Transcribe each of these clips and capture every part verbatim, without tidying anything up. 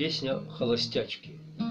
Песня холостячки.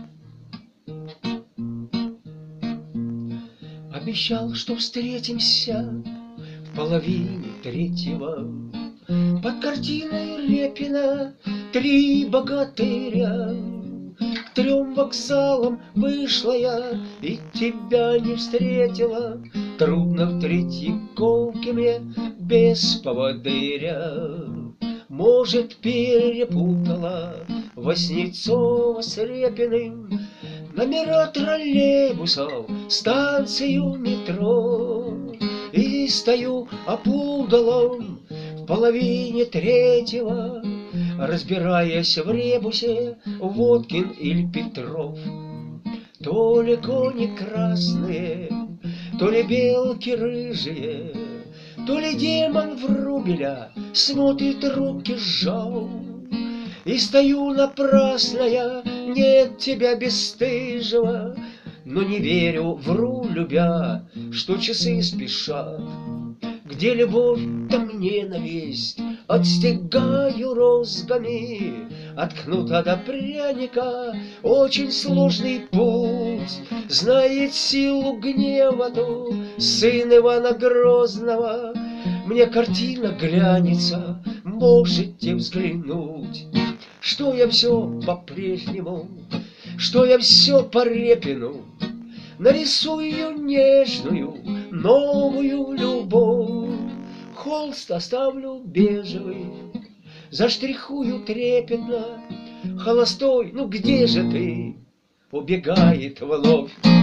Обещал, что встретимся в половине третьего под картиной Репина «Три богатыря». К трем вокзалам вышла я и тебя не встретила. Трудно в Третьяковке мне без поводыря. Может, перепутала Васнецова с Репиным номера троллейбусов, станцию метро. И стою опудалом в половине третьего, разбираясь в ребусе, Водкин или Петров. То ли кони красные, то ли белки рыжие, то ли демон Врубеля смотрит, руки сжал. И стою напрасно я, нет тебя бесстыжего, но не верю, вру, любя, что часы спешат. Где любовь-то ненависть, отстегаю розгами. От кнута до пряника очень сложный путь. Знает силу гнева ту сын Ивана Грозного. Мне картина глянется, можете взглянуть. Что я все по-прежнему, что я все по Репину. Нарисую нежную, новую любовь. Холст оставлю бежевый, заштрихую трепетно. Холостой, ну где же ты? Убегает вновь.